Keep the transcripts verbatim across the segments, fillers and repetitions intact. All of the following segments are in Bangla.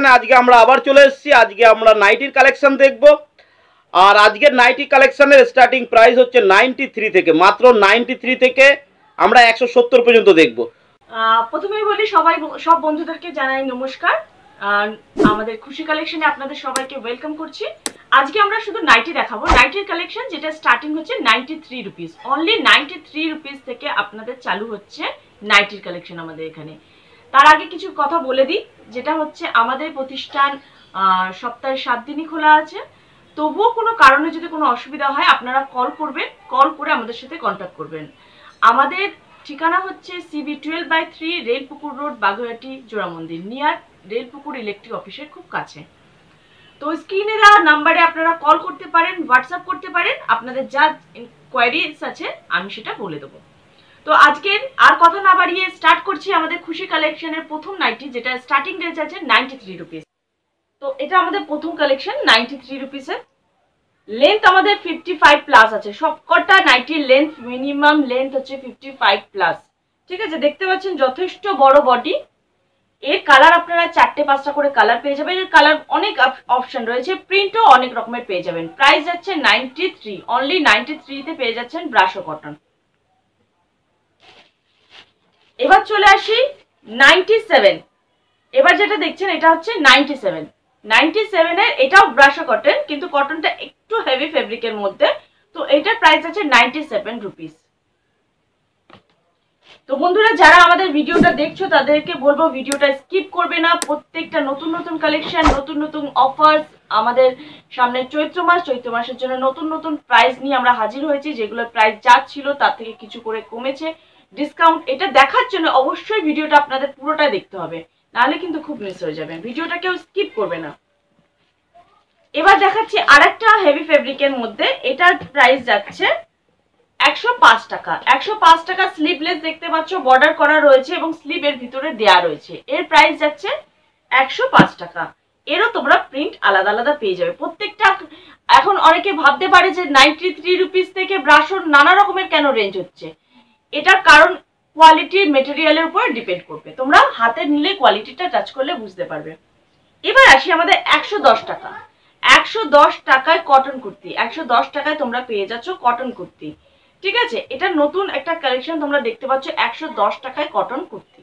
আজকে আমরা আবার চলে এসেছি। আজকে আমরা নাইটির কালেকশন দেখব। আর আজকের নাইটি কালেকশনের স্টার্টিং প্রাইস হচ্ছে নাইনটি থ্রি থেকে, মাত্র নাইনটি থ্রি থেকে আমরা একশো সত্তর পর্যন্ত দেখব। প্রথমেই বলি সবাই সব বন্ধুদেরকে জানাই নমস্কার। আমাদের খুশি কালেকশনে আপনাদের সবাইকে ওয়েলকাম করছি। আজকে আমরা শুধু নাইটি দেখাবো, নাইটির কালেকশন যেটা স্টার্টিং হচ্ছে ninety three rupees, only ninety three rupees থেকে আপনাদের চালু হচ্ছে নাইটির কালেকশন আমাদের এখানে। তার আগে কিছু কথা বলে দিই, যেটা হচ্ছে আমাদের প্রতিষ্ঠান সপ্তাহে সাত দিনই খোলা আছে। তবুও কোনো কারণে যদি কোনো অসুবিধা হয় আপনারা কল করবেন, কল করে আমাদের সাথে কন্ট্যাক্ট করবেন। আমাদের ঠিকানা হচ্ছে CB twelve by three, Railpukur road, Baguiati, Jora Mandir, near রেলপুকুর electric অফিসের খুব কাছে। তো স্ক্রিনে দেওয়া নাম্বারে আপনারা কল করতে পারেন, হোয়াটসঅ্যাপ করতে পারেন, আপনাদের যা কোয়ারিজ আছে আমি সেটা বলে দেবো। তো আজকের আর কথা না বাড়িয়ে স্টার্ট করছি আমাদের খুশি কালেকশনের প্রথম নাইটি, যেটা স্টার্টিং রেঞ্জ আছে নাইনটি থ্রি রুপিস। তো এটা আমাদের প্রথম কালেকশন নাইনটি থ্রি রুপিসের। লেন্থ আমাদের ফিফটি ফাইভ প্লাস আছে, সবকটা নাইটির লেন্থ মিনিমাম লেন্থ হচ্ছে ফিফটি ফাইভ প্লাস। ঠিক আছে, দেখতে পাচ্ছেন যথেষ্ট বড় বডি। এর কালার আপনারা চারটে পাঁচটা করে কালার পেয়ে যাবেন। এর কালার অনেক অপশন রয়েছে, প্রিন্টও অনেক রকমের পেয়ে যাবেন। প্রাইস যাচ্ছে নাইনটি থ্রি, অনলি নাইনটি থ্রিতে পেয়ে যাচ্ছেন ব্রাশো কটন। এবার চলে আসি নাইনটি সেভেন। এবার যেটা দেখছেন এটা হচ্ছে নাইনটি সেভেন। নাইনটি সেভেনের এটাও ব্রাশো কটন, কিন্তু কটনটা একটু হেভি ফেব্রিকের মধ্যে। তো এটার প্রাইস আছে নাইনটি সেভেন রুপিস। তো বন্ধুরা যারা আমাদের ভিডিওটা দেখছো তাদেরকে বলবো ভিডিওটা স্কিপ করবে না। প্রত্যেকটা নতুন নতুন কালেকশন, নতুন নতুন অফার্স, আমাদের সামনে চৈত্র মাস, চৈত্র মাসের জন্য নতুন নতুন প্রাইস নিয়ে আমরা হাজির হয়েছি। যেগুলোর প্রাইস যা ছিল তার থেকে কিছু করে কমেছে, ডিসকাউন্ট। এটা দেখার জন্য অবশ্যই ভিডিওটা আপনাদের পুরোটা দেখতে হবে, নাহলে কিন্তু খুব মিস হয়ে যাবে। ভিডিওটা কেউ স্কিপ করবে না। এবার দেখাচ্ছি আরেকটা হেভি ফেব্রিকের মধ্যে, এটার প্রাইস যাচ্ছে একশো পাঁচ টাকা। একশো পাঁচ টাকা স্লিভলেস দেখতে পাচ্ছ, বর্ডার করা রয়েছে এবং স্লিভের ভিতরে দেয়া রয়েছে। এর প্রাইস যাচ্ছে একশো পাঁচ টাকা। এরও তোমরা প্রিন্ট আলাদা আলাদা পেয়ে যাবে প্রত্যেকটা। এখন অনেকে ভাবতে পারে যে নাইনটি থ্রি রুপিস থেকে ব্রাশোর নানা রকমের কেন রেঞ্জ হচ্ছে। এটার কারণ কোয়ালিটির মেটেরিয়ালের উপর ডিপেন্ড করবে। তোমরা হাতে নিলে কোয়ালিটিটা টাচ করলে বুঝতে পারবে। এবার আসি আমাদের একশো দশ টাকা। একশো দশ টাকায় কটন কুর্তি, একশো দশ টাকায় তোমরা পেয়ে যাচ্ছ কটন কুর্তি। ঠিক আছে, এটা নতুন একটা কালেকশন তোমরা দেখতে পাচ্ছ, একশো দশ টাকায় কটন কুর্তি।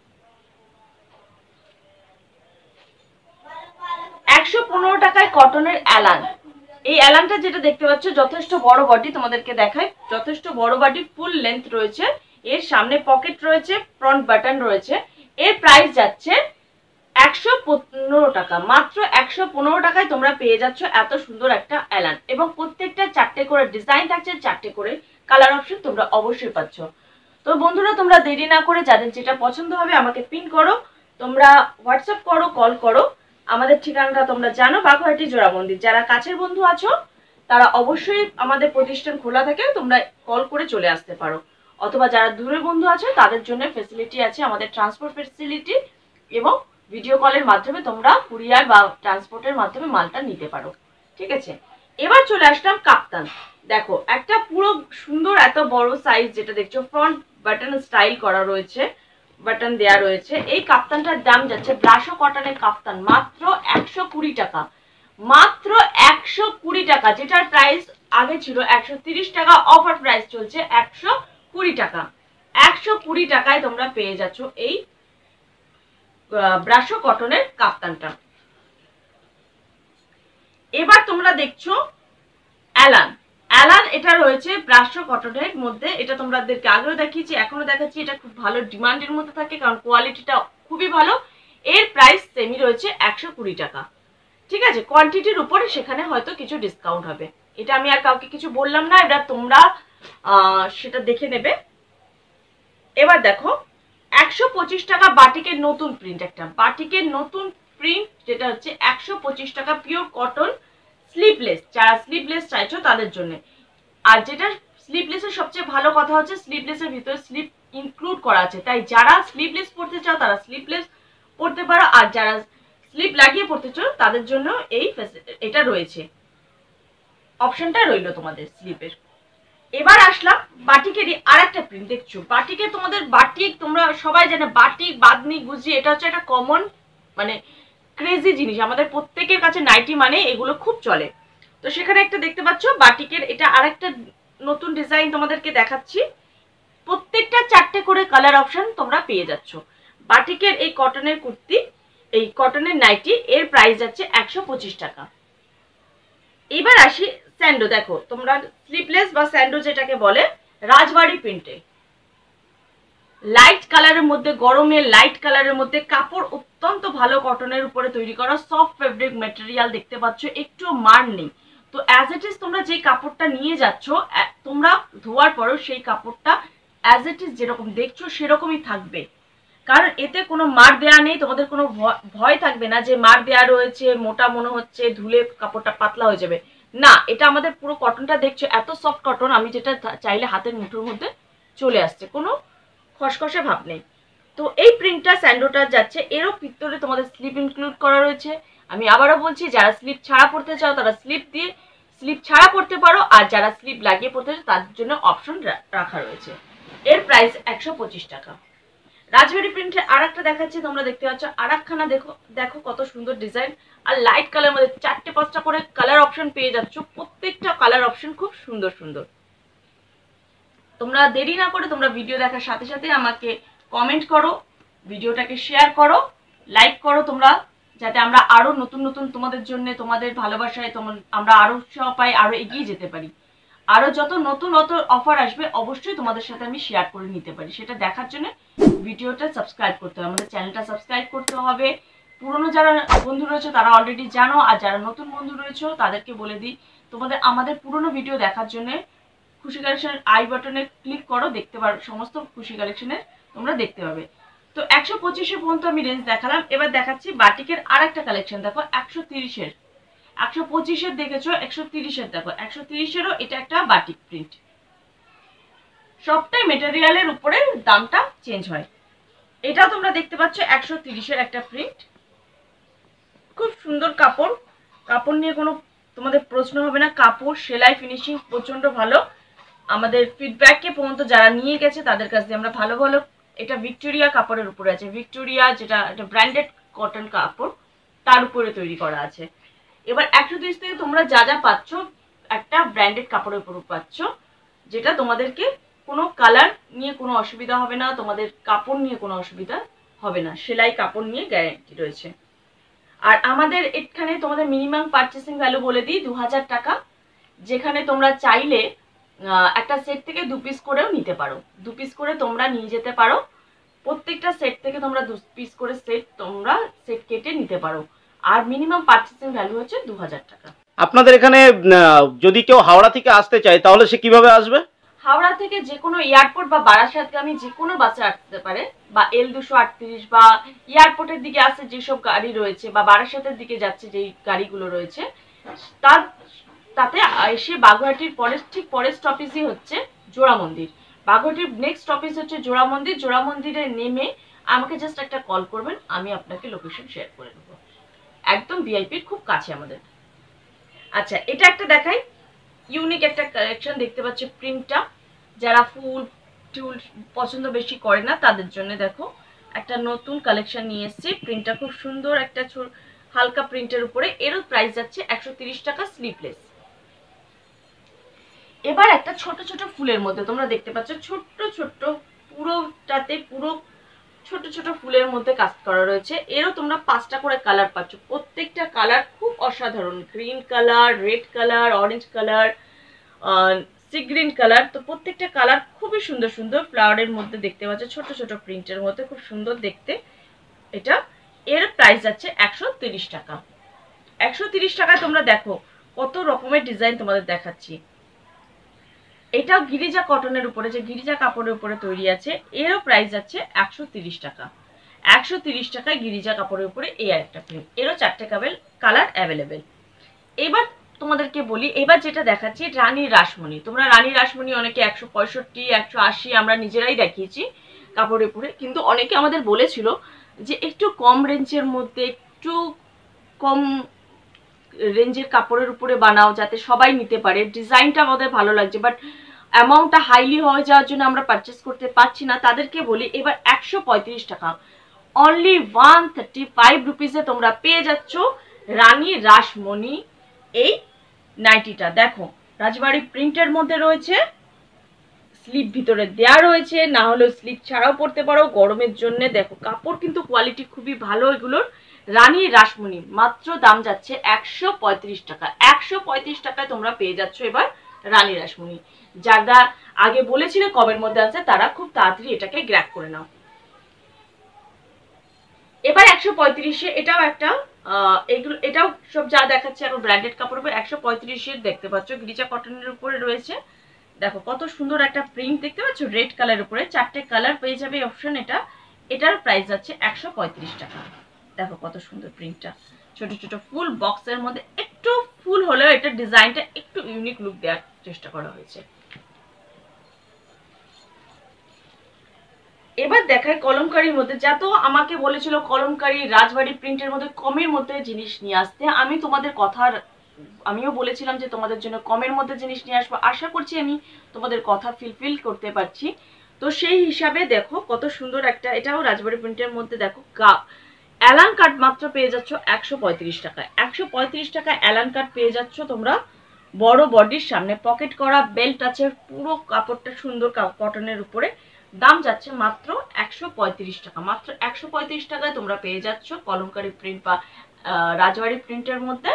একশো পনেরো টাকায় কটনের অ্যালান। এই অ্যালানটা যেটা দেখতে পাচ্ছ যথেষ্ট বড় বডি, তোমাদেরকে দেখায় যথেষ্ট বড় বডি, ফুল লেন্থ রয়েছে। এর সামনে পকেট রয়েছে, ফ্রন্ট বাটন রয়েছে। এর প্রাইস যাচ্ছে একশো পনেরো টাকা। মাত্র একশো পনেরো টাকায় তোমরা পেয়ে যাচ্ছ এত সুন্দর একটা অ্যালান, এবং প্রত্যেকটা চারটে করে ডিজাইন থাকছে, চারটে করে কালার অপশন তোমরা অবশ্যই পাচ্ছ। তো বন্ধুরা তোমরা দেরি না করে যাদের যেটা পছন্দ হবে আমাকে পিন করো, তোমরা হোয়াটসঅ্যাপ করো, কল করো। আমাদের ঠিকানাটা তোমরা জানো, বাগুইআটি, জোড়া মন্দির। যারা কাছের বন্ধু আছো তারা অবশ্যই আমাদের প্রতিষ্ঠান খোলা থাকে, তোমরা কল করে চলে আসতে পারো। অথবা যারা দূরের বন্ধু আছে তাদের জন্য ফ্যাসিলিটি আছে, আমাদের ট্রান্সপোর্ট ফ্যাসিলিটি, এবং ভিডিও কলের মাধ্যমে তোমরা কুরিয়ার বা ট্রান্সপোর্টের মাধ্যমে মালটা নিতে পারো। ঠিক আছে, এবার চলে আসলাম কাপ্তান। দেখো একটা পুরো সুন্দর এত বড় সাইজ, যেটা দেখছো ফ্রন্ট বাটন স্টাইল করা রয়েছে, বাটন দেয়া রয়েছে। এই কাপ্তানটার দাম যাচ্ছে ব্রাশো কটনের কাপ্তান মাত্র একশো কুড়ি টাকা। মাত্র একশো কুড়ি টাকা, যেটার প্রাইস আগে ছিল একশো তিরিশ টাকা, অফার প্রাইস চলছে একশো কুড়ি টাকা। একশো কুড়ি টাকায় তোমরা পেয়ে যাচ্ছ এই ব্রাশো কটনের কাপ্তানটা। এবার তোমরা দেখছো অ্যালান। অ্যালান এটা রয়েছে ব্রাশো কটনের মধ্যে। এটা তোমাদেরকে আগেও দেখিয়েছি, এখনো দেখাচ্ছি। এটা খুব ভালো ডিমান্ডের মধ্যে থাকে, কারণ কোয়ালিটিটা খুবই ভালো। এর প্রাইস সেমি রয়েছে একশো কুড়ি টাকা। ঠিক আছে, কোয়ান্টিটির উপরে সেখানে হয়তো কিছু ডিসকাউন্ট হবে। এটা আমি আর কাউকে কিছু বললাম না, এটা তোমরা সেটা দেখে নেবে। এবার দেখো একশো পঁচিশ টাকা বাটিকের নতুন প্রিন্ট, একটা বাটিকের নতুন প্রিন্ট, যেটা হচ্ছে একশো পঁচিশ টাকা পিওর কটন স্লিভলেস। যারা স্লিভলেস চাইছো তাদের জন্য। আর যেটা স্লিভলেসের সবচেয়ে ভালো কথা হচ্ছে স্লিভলেসের ভিতরে স্লিভ ইনক্লুড করা আছে, তাই যারা স্লিভলেস পড়তে চাও তারা স্লিভলেস পড়তে পারো, আর যারা স্লিভ লাগিয়ে পড়তে চাও তাদের জন্য এই এটা রয়েছে, অপশনটা রইলো তোমাদের স্লিভের। এবার আসলাম বাটিকেরই আর একটা প্রিন্ট। দেখছো বাটিকে, তোমাদের বাটিক তোমরা সবাই জানো, বাটিক, বাদনি, গুজি, এটা হচ্ছে একটা কমন মানে ক্রেজি জিনিস, আমাদের প্রত্যেকের কাছে নাইটি মানে এগুলো খুব চলে। তো সেখানে একটা দেখতে পাচ্ছ বাটিকের, এটা আরেকটা নতুন ডিজাইন তোমাদেরকে দেখাচ্ছি। প্রত্যেকটা চারটে করে কালার অপশন তোমরা পেয়ে যাচ্ছ। বাটিকের এই কটনের কুর্তি, এই কটনের নাইটি, এর প্রাইস যাচ্ছে একশো পঁচিশ টাকা। এবার আসি স্যান্ডো। দেখো তোমরা স্লিপলেস বা স্যান্ডো যেটাকে বলে, রাজবাড়ি প্রিন্টে লাইট কালারের মধ্যে, গরমের লাইট কালারের মধ্যে, কাপড় অত্যন্ত ভালো কটনের উপরে তৈরি করা, সফট ফেব্রিক ম্যাটেরিয়াল দেখতে পাচ্ছ, একটু মার নেই। তো অ্যাজ ইট ইজ তোমরা যে কাপড়টা নিয়ে যাচ্ছ, তোমরা ধোয়ার পরেও সেই কাপড়টা অ্যাজ ইট ইজ যেরকম দেখছো সেরকমই থাকবে, কারণ এতে কোনো মার দেয়া নেই। তোমাদের কোনো ভয় থাকবে না যে মার দেয়া রয়েছে, মোটা মনে হচ্ছে, ধুলে কাপড়টা পাতলা হয়ে যাবে, না। এটা আমাদের পুরো কটনটা দেখছো এত সফট কটন, আমি যেটা চাইলে হাতের মুঠোর মধ্যে চলে আসছে, কোনো খসখসে ভাব নেই। তো এই প্রিন্টটা স্যান্ডোটা যাচ্ছে, এরও ভিতরে তোমাদের স্লিপ ইনক্লুড করা রয়েছে। আমি আবারও বলছি, যারা স্লিপ ছাড়া পড়তে চাও তারা স্লিপ দিয়ে স্লিপ ছাড়া পড়তে পারো, আর যারা স্লিপ লাগিয়ে পড়তে চাও তার জন্য অপশন রাখা রয়েছে। এর প্রাইস একশো পঁচিশ টাকা। রাজবাড়ি প্রিন্টের আর একটা দেখাচ্ছি, তোমরা দেখতে পাচ্ছ আর একখানা। দেখো দেখো কত সুন্দর ডিজাইন, আর লাইট কালার মধ্যে চারটে পাঁচটা করে কালার অপশন পেয়ে যাচ্ছ। প্রত্যেকটা কালার অপশন খুব সুন্দর সুন্দর। তোমরা দেরি না করে তোমরা ভিডিও দেখার সাথে সাথে আমাকে কমেন্ট করো, ভিডিওটাকে শেয়ার করো, লাইক করো তোমরা, যাতে আমরা আরো নতুন নতুন তোমাদের জন্য, তোমাদের ভালোবাসায় আমরা আরো উৎসাহ পাই, আরো এগিয়ে যেতে পারি। আরো যত নতুন নতুন অফার আসবে অবশ্যই তোমাদের সাথে আমি শেয়ার করে নিতে পারি। সেটা দেখার জন্য ভিডিওটা সাবস্ক্রাইব করতে হবে, আমাদের চ্যানেলটা সাবস্ক্রাইব করতে হবে। পুরনো যারা বন্ধু রয়েছে তারা অলরেডি জানো, আর যারা নতুন বন্ধু রয়েছে তাদেরকে বলে দিই, তোমাদের আমাদের পুরনো ভিডিও দেখার জন্য খুশি কালেকশনের আই বাটনে ক্লিক করো, দেখতে পারো সমস্ত খুশি কালেকশনের তোমরা দেখতে পাবে। তো একশো পঁচিশে পর্যন্ত আমি রেঞ্জ দেখালাম। এবার দেখাচ্ছি বাটিকের আর একটা কালেকশন। দেখো একশো তিরিশের, একশো পঁচিশের দেখেছো, একশো তিরিশের দেখো, একশো তিরিশেরও এটা একটা বাটিক প্রিন্ট। সবটাই মেটেরিয়ালের উপরে দামটা চেঞ্জ হয়। এটাও তোমরা দেখতে পাচ্ছ একশো তিরিশের একটা প্রিন্ট, খুব সুন্দর কাপড়, কাপড় নিয়ে কোনো তোমাদের প্রশ্ন হবে না। কাপড়, সেলাই, ফিনিশিং প্রচন্ড ভালো। আমাদের ফিডব্যাকে পর্যন্ত যারা নিয়ে গেছে তাদের কাছ দিয়ে আমরা ভালো ভালো, এটা ভিক্টোরিয়া কাপড়ের উপরে আছে, ভিক্টোরিয়া যেটা একটা ব্র্যান্ডেড কটন কাপড়, তার উপরে তৈরি করা আছে। এবার একশো তিরিশ থেকে তোমরা যা যা পাচ্ছ, একটা ব্র্যান্ডেড কাপড়ের উপর পাচ্ছ, যেটা তোমাদেরকে কোনো কালার নিয়ে কোনো অসুবিধা হবে না, তোমাদের কাপড় নিয়ে কোনো অসুবিধা হবে না, সেলাই কাপড় নিয়ে গ্যারান্টি রয়েছে। আর আমাদের এখানে তোমাদের মিনিমাম পারচেসিং ভ্যালু বলে দিই দু হাজার টাকা, যেখানে তোমরা চাইলে একটা সেট থেকে দু পিস করেও নিতে পারো, দু পিস করে তোমরা নিয়ে যেতে পারো। প্রত্যেকটা সেট থেকে তোমরা দু পিস করে সেট তোমরা সেট কেটে নিতে পারো, আর মিনিমাম পারচেসিং ভ্যালু হচ্ছে দু হাজার টাকা। আপনাদের এখানে যদি কেউ হাওড়া থেকে আসতে চায় তাহলে সে কিভাবে আসবে? হাওড়া থেকে যে কোনো এয়ারপোর্ট বা বারাসাতগামী যে কোনো বাসে আসতে পারে, বা এল দুশো আটত্রিশ বা এয়ারপোর্টের দিকে আসছে যেসব গাড়ি রয়েছে, বা বারাসাতের দিকে যাচ্ছে যেই গাড়িগুলো রয়েছে, তার তাতে এসে বাগুইহাটির পরে ঠিক পরের স্টপেজই হচ্ছে জোড়া মন্দির। বাগুইহাটির নেক্সট স্টপেজ হচ্ছে জোড়া মন্দির। জোড়া মন্দিরে নেমে আমাকে জাস্ট একটা কল করবেন, আমি আপনাকে লোকেশন শেয়ার করে দেবো, একদম ভিআইপির খুব কাছে আমাদের। আচ্ছা, এটা একটা দেখাই, ইউনিক একটা কালেকশন দেখতে পাচ্ছি প্রিন্টটা, যারা ফুল টুল পছন্দ বেশি করে না তাদের জন্য দেখো একটা নতুন কালেকশন নিয়ে এসেছি। প্রিন্টটা খুব সুন্দর, একটা হালকা প্রিন্টের উপরে, এরও প্রাইস যাচ্ছে একশো তিরিশ টাকা স্লিভলেস। এবার একটা ছোট ছোট ফুলের মধ্যে তোমরা দেখতে পাচ্ছ, ছোট্ট ছোট্ট পুরোটাতে পুরো ছোট ছোট ফুলের মধ্যে কাজ করা রয়েছে। এরও তোমরা পাঁচটা করে কালার পাচ্ছ, প্রত্যেকটা কালার খুব অসাধারণ, green colour, red colour, orange colour, sea green colour. তো প্রত্যেকটা কালার খুবই সুন্দর সুন্দর ফ্লাওয়ারের মধ্যে দেখতে পাচ্ছ, ছোট ছোট প্রিন্টের মধ্যে খুব সুন্দর দেখতে এটা। এর প্রাইস যাচ্ছে একশো তিরিশ টাকা। একশো তিরিশ টাকায় তোমরা দেখো কত রকমের ডিজাইন তোমাদের দেখাচ্ছি। এটাও গিরিজা কটনের উপরে, যে গিরিজা কাপড়ের উপরে তৈরি আছে, এরও প্রাইস যাচ্ছে একশো তিরিশ টাকা। একশো তিরিশ টাকায় গিরিজা কাপড়ের উপরে এই আরেকটা প্রিন্ট, এরও চারটে কাবেল কালার অ্যাভেলেবেল। এবার তোমাদেরকে বলি, এবার যেটা দেখাচ্ছি রানী রাসমণি। তোমরা রানী রাসমণি অনেকে একশো পঁয়ষট্টি একশো আশি আমরা নিজেরাই দেখিয়েছি কাপড়ের উপরে, কিন্তু অনেকে আমাদের বলেছিল যে একটু কম রেঞ্জের মধ্যে, একটু কম রেঞ্জের কাপড়ের উপরে বানাও যাতে সবাই নিতে পারে। ডিজাইনটা আমাদের ভালো লাগছে, বাট অ্যামাউন্টটা হাইলি হয়ে যাওয়ার জন্য আমরা পারচেস করতে পারছি না। তাদেরকে বলি এবার একশো পঁয়ত্রিশ টাকা, অনলি ওয়ান থার্টি ফাইভ রুপিসে তোমরা পেয়ে যাচ্ছ রানী রাসমণি এই নাইটিটা। দেখো রাজবাড়ি প্রিন্টের মধ্যে রয়েছে, স্লিপ ভিতরে দেয়া রয়েছে, না হলেও স্লিপ ছাড়াও পরতে পারো গরমের জন্য। দেখো কাপড় কিন্তু কোয়ালিটি খুবই ভালো এগুলোর। রানী রাসমণি মাত্র দাম যাচ্ছে একশো পঁয়ত্রিশ টাকা। একশো পঁয়ত্রিশ টাকায় তোমরা পেয়ে যাচ্ছ এবার রানী রাসমণি। যারা আগে বলেছিলে কমের মধ্যে আছে তারা খুব তাড়াতাড়ি এটাকে গ্র্যাব করে নাও। এবার একশো পঁয়ত্রিশে এটাও একটা এগুলো এটাও সব যা দেখাচ্ছে এখন ব্র্যান্ডেড কাপড় উপর একশো পঁয়ত্রিশের দেখতে পাচ্ছ গিরিজা কটনের উপরে রয়েছে। দেখো কত সুন্দর একটা প্রিন্ট দেখতে পাচ্ছ রেড কালার উপরে, চারটে কালার পেয়ে যাবে অপশন। এটা এটার প্রাইস আছে একশো পঁয়ত্রিশ টাকা। দেখো কত সুন্দর প্রিন্টটা, ছোট ছোট ফুল বক্সের মধ্যে, একটু ফুল হলেও এটা ডিজাইনটা একটু ইউনিক লুক দেওয়ার চেষ্টা করা হয়েছে। এবার দেখায় কলমকারীর মধ্যে, যা তো আমাকে বলেছিল কলমকারী রাজবাড়ি প্রিন্টের মধ্যে কমের মধ্যে জিনিস নিয়ে আসতে। আমি তোমাদের কথার আমিও বলেছিলাম যে তোমাদের জন্য কমের মধ্যে জিনিস নিয়ে আসবো, আশা করছি আমি তোমাদের কথা ফিলফিল করতে পারছি। তো সেই হিসাবে দেখো কত সুন্দর একটা, এটাও রাজবাড়ি প্রিন্টের মধ্যে দেখো অ্যালান কাট মাত্র পেয়ে যাচ্ছ একশো পঁয়ত্রিশ টাকায়। একশো পঁয়ত্রিশ টাকায় অ্যালান কাট পেয়ে যাচ্ছ তোমরা। বড় বডির সামনে পকেট করা, বেল্ট আছে, পুরো কাপড়টা সুন্দর কটনের উপরে। দাম যাচ্ছে মাত্র একশো পঁয়ত্রিশ টাকা। মাত্র একশো পঁয়ত্রিশ টাকায় তোমরা পেয়ে যাচ্ছ কলমকারী প্রিন্ট বা রাজবাড়ি প্রিন্টের মধ্যে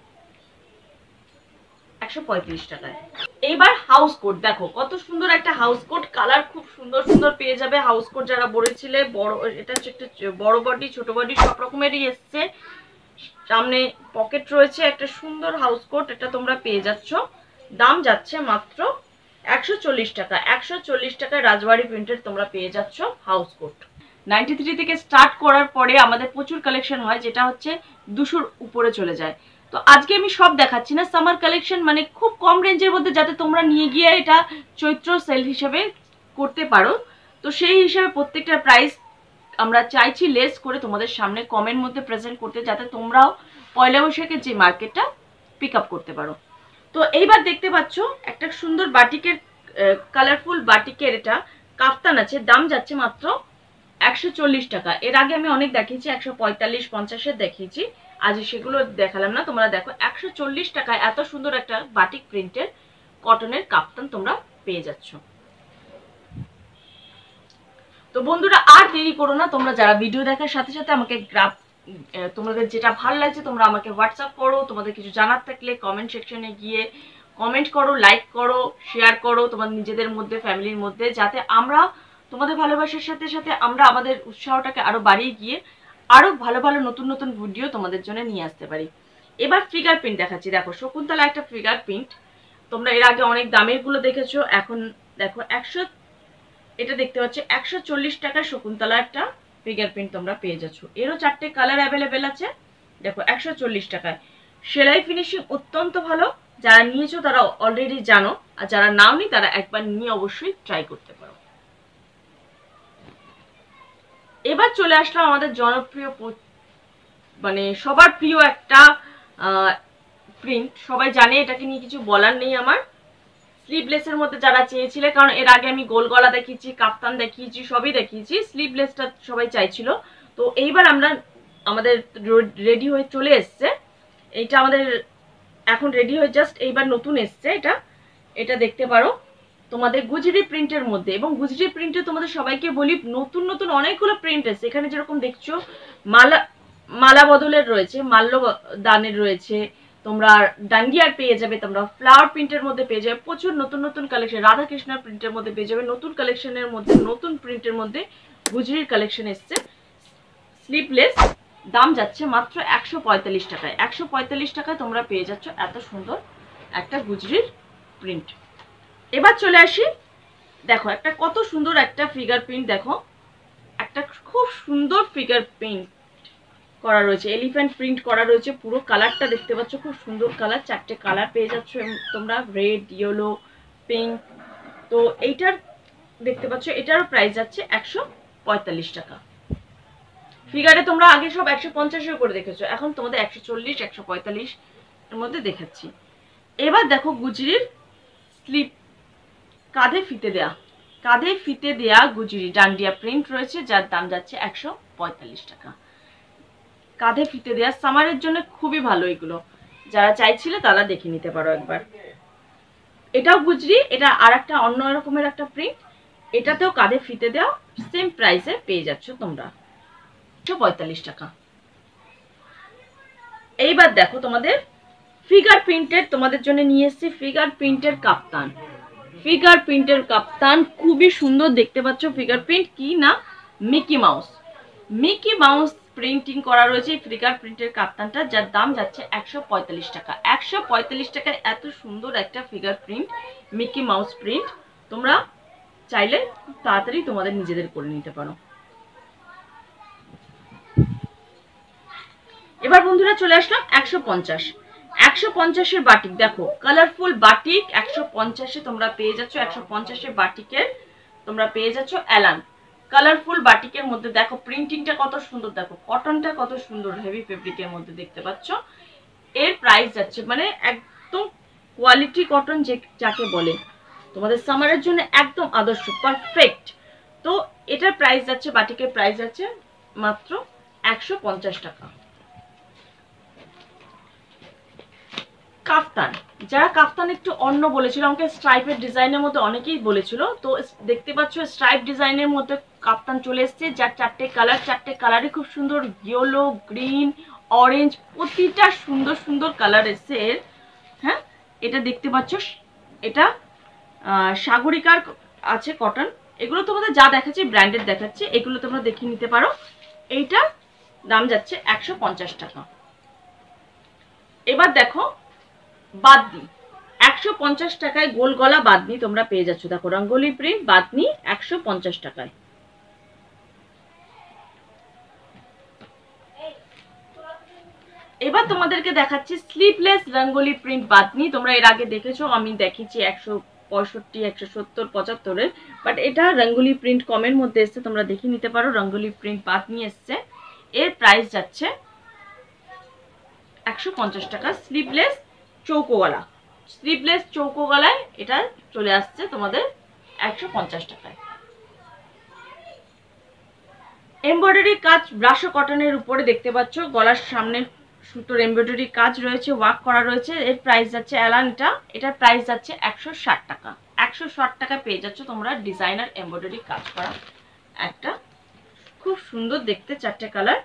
একশো পঁয়ত্রিশ টাকায়। এইবার হাউস কোট দেখো কত সুন্দর একটা হাউস কোট, কালার খুব সুন্দর সুন্দর পেয়ে যাবে হাউস কোট। যারা বলেছিলে বড়, এটা হচ্ছে একটা বড় বডি ছোট বডি সব রকমেরই এসছে। সামনে পকেট রয়েছে, একটা সুন্দর হাউস কোট, এটা তোমরা পেয়ে যাচ্ছ। দাম যাচ্ছে মাত্র একশো চল্লিশ টাকা। একশো চল্লিশ টাকায় রাজবাড়ি প্রিন্টের তোমরা পেয়ে যাচ্ছ হাউস কোট। নাইনটি থ্রি থেকে স্টার্ট করার পরে আমাদের প্রচুর কালেকশন হয়, যেটা হচ্ছে দুশোর উপরে চলে যায়। তো আজকে আমি সব দেখাচ্ছি না, সামার কালেকশন মানে খুব কম রেঞ্জের মধ্যে যাতে তোমরা নিয়ে গিয়ে এটা চৈত্র সেল হিসেবে করতে পারো। তো সেই হিসাবে প্রত্যেকটা প্রাইস আমরা চাইছি লেস করে তোমাদের সামনে কমের মধ্যে প্রেজেন্ট করতে, যাতে তোমরাও পয়লা বৈশাখের যে মার্কেটটা পিক আপ করতে পারো। তো এইবার দেখতে পাচ্ছ একটা সুন্দর বাটিকের কালারফুল বাটিকের এটা কাফতান আছে, দাম যাচ্ছে মাত্র একশো চল্লিশ টাকা। এর আগে আমি অনেক দেখিয়েছি, একশো পঁয়তাল্লিশ পঞ্চাশের দেখিয়েছি, আজ সেগুলো দেখালাম না। তোমরা দেখো একশো চল্লিশ টাকায় এত সুন্দর একটা বাটিক প্রিন্টের কটনের কাফতান তোমরা পেয়ে যাচ্ছ। তো বন্ধুরা আর দেরি করো না, তোমরা যারা ভিডিও দেখার সাথে সাথে আমাকে গ্রাফ তোমাদের যেটা ভালো লাগছে তোমরা আমাকে হোয়াটসঅ্যাপ করো। তোমাদের কিছু জানার থাকলে কমেন্ট সেকশনে গিয়ে কমেন্ট করো, লাইক করো, শেয়ার করো তোমাদের নিজেদের মধ্যে, ফ্যামিলির মধ্যে, যাতে আমরা তোমাদের ভালোবাসার সাথে সাথে আমরা আমাদের উৎসাহটাকে আরো বাড়িয়ে গিয়ে আরো ভালো ভালো নতুন নতুন ভিডিও তোমাদের জন্য নিয়ে আসতে পারি। এবার ফিগার প্রিন্ট দেখাচ্ছি। দেখো শকুন্তলা একটা ফিগার প্রিন্ট, তোমরা এর আগে অনেক দামের গুলো দেখেছো, এখন দেখো একশো এটা দেখতে পাচ্ছ একশো চল্লিশ টাকায় শকুন্তলা একটা ফিগার প্রিন্ট তোমরা পেয়ে যাচ্ছ। এরও চারটে কালার অ্যাভেলেবেল আছে। দেখো একশো চল্লিশ টাকায়, সেলাই ফিনিশিং অত্যন্ত ভালো। যারা নিয়েছো তারা অলরেডি জানো, আর যারা নাওনি তারা একবার নিয়ে অবশ্যই ট্রাই করতে পারো। এবার চলে আসলাম আমাদের জনপ্রিয় মানে সবার প্রিয় একটা প্রিন্ট, সবাই জানে, এটাকে নিয়ে কিছু বলার নেই আমার। স্লিভলেসের মধ্যে যারা চেয়েছিলে, কারণ এর আগে আমি গোল গলা দেখিয়েছি, কাফতান দেখিয়েছি, সবই দেখিয়েছি, স্লিভলেসটা সবাই চাইছিল। তো এইবার আমরা আমাদের রেডি হয়ে চলে এসছে, এইটা আমাদের এখন রেডি হয়ে জাস্ট এইবার নতুন এসছে এটা। এটা দেখতে পারো তোমাদের গুজরি প্রিন্টের মধ্যে, এবং গুজরি প্রিন্টে তোমাদের সবাইকে বলি নতুন নতুন অনেকগুলো প্রিন্ট এসছে। এখানে যেরকম দেখছো মালা মালা বদলের রয়েছে, মাল্য দানের রয়েছে, তোমরা ডান্ডিয়ার পেয়ে যাবে, তোমরা ফ্লাওয়ার প্রিন্টের মধ্যে পেয়ে যাবে, প্রচুর নতুন নতুন কালেকশন, রাধাকৃষ্ণার প্রিন্টের মধ্যে পেয়ে যাবে, নতুন কালেকশনের মধ্যে নতুন প্রিন্টের মধ্যে গুজরির কালেকশন এসছে স্লিভলেস। দাম যাচ্ছে মাত্র একশো পঁয়তাল্লিশ টাকায়। একশো পঁয়তাল্লিশ টাকায় তোমরা পেয়ে যাচ্ছ এত সুন্দর একটা গুজরির প্রিন্ট। এবার চলে আসি, দেখো একটা কত সুন্দর একটা ফিগার প্রিন্ট, দেখো একটা খুব সুন্দর ফিগার প্রিন্ট করা রয়েছে, এলিফ্যান্ট প্রিন্ট করা রয়েছে, পুরো কালারটা দেখতে পাচ্ছ খুব সুন্দর কালার, চারটে কালার পেয়ে যাচ্ছ তোমরা, রেড, ইয়েলো, পিঙ্ক। তো এইটার দেখতে পাচ্ছ এটারও প্রাইস যাচ্ছে একশো পঁয়তাল্লিশ টাকা। ফিগারে তোমরা আগে সব একশো পঞ্চাশের করে দেখেছো, এখন তোমাদের একশো চল্লিশ একশো পঁয়তাল্লিশ এর মধ্যে দেখাচ্ছি। এবার দেখো গুজরির স্লিপ, কাঁধে ফিতে দেয়া, কাঁধে ফিতে দেয়া গুজরি ডান্ডিয়া প্রিন্ট রয়েছে, যার দাম যাচ্ছে একশো পঁয়তাল্লিশ টাকা। কাঁধে ফিতে দেয়া সামারের জন্য খুবই ভালো, এগুলো যারা চাইছিলে তারা দেখে নিতে পারো একবার। এটাও গুজরি, এটা আর একটা অন্য রকমের একটা প্রিন্ট, এটাতেও কাঁধে ফিতে দেওয়া, সেম প্রাইসে পেয়ে যাচ্ছ তোমরা একশো পঁয়তাল্লিশ টাকা। এইবার দেখো তোমাদের ফিগার প্রিন্টের তোমাদের জন্য নিয়ে এসেছি ফিগার প্রিন্টের কাপ্তান। ফিগার প্রিন্টের কাপ্তান খুবই সুন্দর দেখতে পাচ্ছ। ফিগার প্রিন্ট কি না, Mickey Mouse, Mickey Mouse printing করা রয়েছে ফিগার প্রিন্টের কাপ্তানটা, যার দাম যাচ্ছে একশো পঁয়তাল্লিশ টাকা। একশো পঁয়তাল্লিশ টাকায় এত সুন্দর একটা figure print, Mickey Mouse print, তোমরা চাইলে তাড়াতাড়ি তোমাদের নিজেদের করে নিতে পারো। এবার বন্ধুরা চলে আসলাম একশো পঞ্চাশ। একশো পঞ্চাশের বাটিক, দেখো কালারফুল বাটিক একশো পঞ্চাশে তোমরা পেয়ে যাচ্ছ। একশো পঞ্চাশের বাটিকের তোমরা পেয়ে যাচ্ছ অ্যালান কালারফুল বাটিকের মধ্যে। দেখো প্রিন্টিংটা কত সুন্দর, দেখো কটনটা কত সুন্দর, হেভি ফেব্রিকের মধ্যে দেখতে পাচ্ছ। এর প্রাইস যাচ্ছে মানে একদম কোয়ালিটি কটন যে যাকে বলে, তোমাদের সামারের জন্য একদম আদর্শ, পারফেক্ট। তো এটার প্রাইস যাচ্ছে, বাটিকের প্রাইস যাচ্ছে মাত্র একশো পঞ্চাশ টাকা। কাফতান, যারা কাফতান একটু অন্য বলেছিল, আমাকে স্ট্রাইপের ডিজাইনের মধ্যে অনেকেই বলেছিল, তো দেখতে পাচ্ছ স্ট্রাইপ ডিজাইনের মধ্যে কাফতান চলে এসছে, যার চারটে কালার, চারটে কালারই খুব সুন্দর, ইয়েলো, গ্রিন, অরেঞ্জ, প্রতিটা সুন্দর সুন্দর কালার এসছে এর। হ্যাঁ, এটা দেখতে পাচ্ছ, এটা সাগরিকার আছে কটন। এগুলো তোমাদের যা দেখাচ্ছে ব্র্যান্ডেড দেখাচ্ছে, এগুলো তোমরা দেখে নিতে পারো। এইটার দাম যাচ্ছে একশো পঞ্চাশ টাকা। এবার দেখো বাদনি, একশো পঞ্চাশ টাকায় গোল গলা বাদনি তোমরা পেয়ে যাচ্ছ। দেখো রঙ্গোলি প্রিন্ট বাদনি একশো পঞ্চাশ টাকায়। এবার তোমাদেরকে দেখাচ্ছি স্লিভলেস রঙ্গোলি প্রিন্ট বাদনি। তোমরা এর আগে দেখেছো, আমি দেখেছি একশো পঁয়ষট্টি, একশো সত্তর, পঁচাত্তরের, বাট এটা রঙ্গোলি প্রিন্ট কমের মধ্যে এসছে, তোমরা দেখে নিতে পারো। রঙ্গোলি প্রিন্ট বাদনি এসছে, এর প্রাইস যাচ্ছে একশো পঞ্চাশ টাকা। স্লিভলেস চৌকো গলা, স্লিভলেস চৌকো গলায় এটা চলে আসছে তোমাদের একশো পঞ্চাশ টাকায়। এমব্রয়ডারি কাজ ব্রাশো কটনের উপরে দেখতে পাচ্ছ, গলার সামনে সুতোর এমব্রয়ডারি কাজ রয়েছে, ওয়ার্ক করা রয়েছে। এর প্রাইস যাচ্ছে অ্যালান, এটা এটার প্রাইস যাচ্ছে একশো ষাট টাকা। একশো ষাট টাকা পেয়ে যাচ্ছ তোমরা ডিজাইনার এমব্রয়ডারি কাজ করা একটা খুব সুন্দর দেখতে চারটে কালার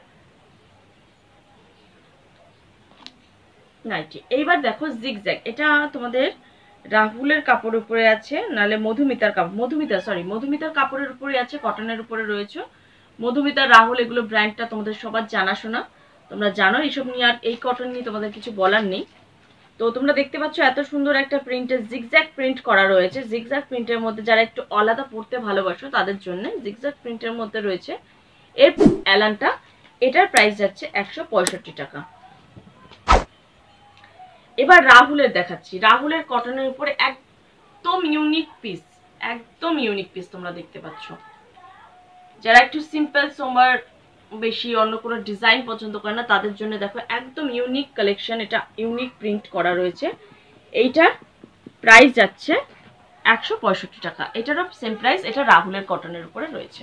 নাইটি। এইবার দেখো জিগজ্যাগ, এটা তোমাদের রাহুলের কাপড়ের উপরে আছে, নালে মধুমিতার কাপড়, মধুমিতা সরি মধুমিতার কাপড়ের উপরে আছে, কটনের উপরে রয়েছে। মধুমিতা, রাহুল এগুলো ব্র্যান্ডটা তোমাদের সবার জানাশোনা, তোমরা জানো এইসব নিয়ে, আর এই কটন নিয়ে তোমাদের কিছু বলার নেই। তো তোমরা দেখতে পাচ্ছ এত সুন্দর একটা প্রিন্টের জিগজ্যাগ প্রিন্ট করা রয়েছে। জিগজ্যাগ প্রিন্টের মধ্যে যারা একটু আলাদা পড়তে ভালোবাসো তাদের জন্য জিগজ্যাগ প্রিন্টের মধ্যে রয়েছে এর অ্যালানটা। এটার প্রাইস যাচ্ছে একশো পঁয়ষট্টি টাকা। এবার রাহুলের দেখাচ্ছি, রাহুলের কটনের উপরে একদম ইউনিক পিস, একদম ইউনিক পিস তোমরা দেখতে পাচ্ছ। যারা একটু সিম্পল সোমবার, বেশি অন্য কোনো ডিজাইন পছন্দ করে না, তাদের জন্য দেখো একদম ইউনিক কালেকশন, এটা ইউনিক প্রিন্ট করা রয়েছে। এইটার প্রাইস যাচ্ছে একশো পঁয়ষট্টি টাকা। এটারও সেম প্রাইস, এটা রাহুলের কটনের উপরে রয়েছে।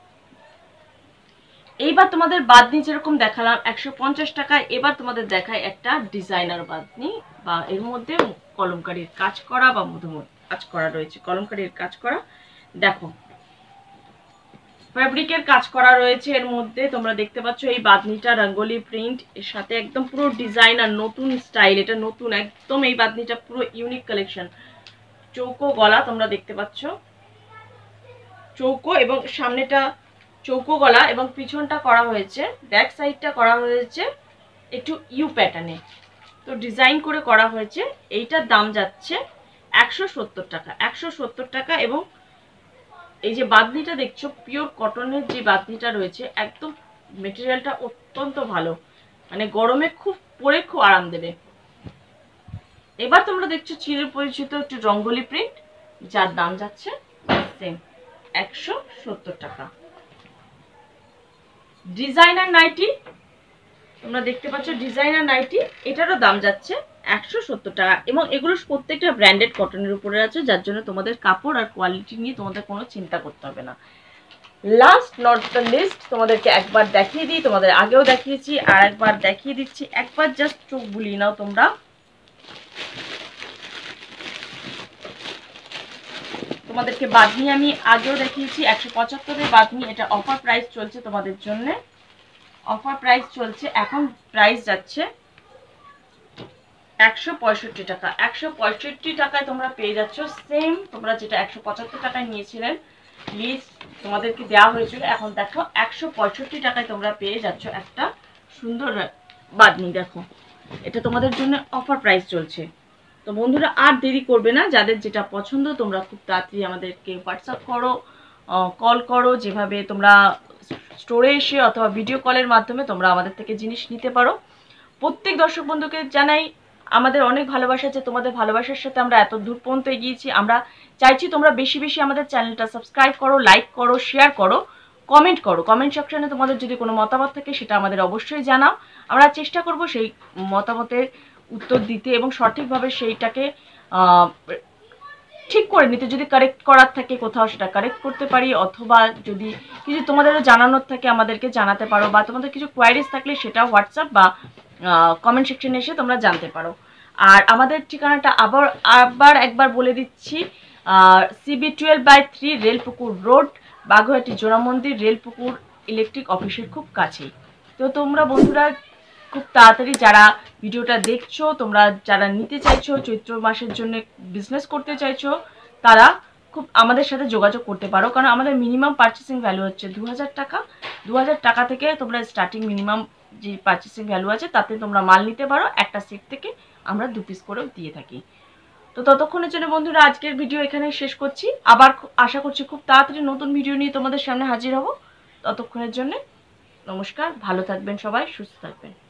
এইবার তোমাদের বাদনি যেরকম দেখালাম একশো পঞ্চাশ টাকায়, এবার তোমাদের দেখায় একটা ডিজাইনার বাদনি, বা এর মধ্যে কলমকারীর কাজ করা বা মধুমর কাজ করা রয়েছে, কলমকারীর কাজ করা। দেখো ফ্যাব্রিকের কাজ করা রয়েছে এর মধ্যে, তোমরা দেখতে পাচ্ছ এই বাদনিটা রঙ্গোলি প্রিন্ট, এর সাথে একদম পুরো ডিজাইনার নতুন স্টাইল, এটা নতুন একদম, এই বাদনিটা পুরো ইউনিক কালেকশন। চৌকো গলা তোমরা দেখতে পাচ্ছ, চৌকো এবং সামনেটা চৌকো গলা এবং পিছনটা করা হয়েছে, ব্যাক সাইডটা করা হয়েছে একটু ইউ প্যাটার্নে, তো ডিজাইন করে করা হয়েছে। এইটার দাম যাচ্ছে একশো সত্তর টাকা, একশো সত্তর টাকা। এবং এই যে বাদনিটা দেখছো পিওর কটনের যে বাদনিটা রয়েছে, একদম মেটেরিয়ালটা অত্যন্ত ভালো, মানে গরমে খুব পরে খুব আরাম দেবে। এবার তোমরা দেখছো চির পরিচিত একটু রঙ্গোলি প্রিন্ট, যার দাম যাচ্ছে সেম একশো সত্তর টাকা। ডিজাইনার নাইটি তোমরা দেখতে পাচ্ছ, ডিজাইনার নাইটি, এটারও দাম যাচ্ছে একশো সত্তর টাকা, এবং এগুলো প্রত্যেকটা ব্র্যান্ডেড কটনের উপরে আছে, যার জন্য তোমাদের কাপড় আর কোয়ালিটি নিয়ে তোমাদের কোনো চিন্তা করতে হবে না। লাস্ট নট দ্য লিস্ট, তোমাদেরকে একবার দেখিয়ে দিই, তোমাদের আগেও দেখিয়েছি আর একবার দেখিয়ে দিচ্ছি, একবার জাস্ট চোখ বুলিয়ে নাও তোমরা। তোমাদেরকে বাঁধনি আমি আগেও দেখিয়েছি, একশো পঁচাত্তরের বাঁধনি, এটা অফার প্রাইস চলছে তোমাদের জন্য, অফার প্রাইস চলছে, এখন প্রাইস যাচ্ছে একশো পঁয়ষট্টি টাকা। একশো পঁয়ষট্টি টাকায় তোমরা পেয়ে যাচ্ছ সেম তোমরা যেটা একশো পঁচাত্তর টাকায় নিয়েছিলেন, লিস্ট তোমাদেরকে দেওয়া হয়েছিল, এখন দেখো একশো পঁয়ষট্টি টাকায় তোমরা পেয়ে যাচ্ছ একটা সুন্দর বাঁধনি। দেখো এটা তোমাদের জন্য অফার প্রাইস চলছে। তো বন্ধুরা আর দেরি করবে না, যাদের যেটা পছন্দ তোমরা খুব তাড়াতাড়ি আমাদেরকে হোয়াটসঅ্যাপ করো, কল করো, যেভাবে তোমরা স্টোরে এসে অথবা ভিডিও কলের মাধ্যমে তোমরা আমাদের থেকে জিনিস নিতে পারো। প্রত্যেক দর্শক বন্ধুকে জানাই আমাদের অনেক ভালোবাসা, যে তোমাদের ভালোবাসার সাথে আমরা এত দূর পর্যন্ত এগিয়েছি। আমরা চাইছি তোমরা বেশি বেশি আমাদের চ্যানেলটা সাবস্ক্রাইব করো, লাইক করো, শেয়ার করো, কমেন্ট করো। কমেন্ট সেকশনে তোমাদের যদি কোনো মতামত থাকে সেটা আমাদের অবশ্যই জানাও, আমরা চেষ্টা করব সেই মতামতের উত্তর দিতে এবং সঠিকভাবে সেইটাকে ঠিক করে নিতে। যদি কারেক্ট করার থাকে কোথাও সেটা কারেক্ট করতে পারি, অথবা যদি কিছু তোমাদেরও জানানোর থাকে আমাদেরকে জানাতে পারো, বা তোমাদের কিছু কোয়ারিজ থাকলে সেটা হোয়াটসঅ্যাপ বা কমেন্ট সেকশনে এসে তোমরা জানতে পারো। আর আমাদের ঠিকানাটা আবার আবার একবার বলে দিচ্ছি, CB twelve by three Railpukur road, Baguiati Jora Mandir, রেলপুকুর electric অফিসের খুব কাছেই। তো তোমরা বন্ধুরা খুব তাড়াতাড়ি যারা ভিডিওটা দেখছো, তোমরা যারা নিতে চাইছো, চৈত্র মাসের জন্য বিজনেস করতে চাইছো, তারা খুব আমাদের সাথে যোগাযোগ করতে পারো, কারণ আমাদের মিনিমাম পারচেসিং ভ্যালু হচ্ছে দু হাজার টাকা। দু হাজার টাকা থেকে তোমরা স্টার্টিং মিনিমাম যে পারচেসিং ভ্যালু আছে তাতে তোমরা মাল নিতে পারো, একটা সেট থেকে আমরা দু পিস করেও দিয়ে থাকি। তো ততক্ষণের জন্য বন্ধুরা আজকের ভিডিও এখানে শেষ করছি, আবার আশা করছি খুব তাড়াতাড়ি নতুন ভিডিও নিয়ে তোমাদের সামনে হাজির হব। ততক্ষণের জন্য নমস্কার, ভালো থাকবেন সবাই, সুস্থ থাকবেন।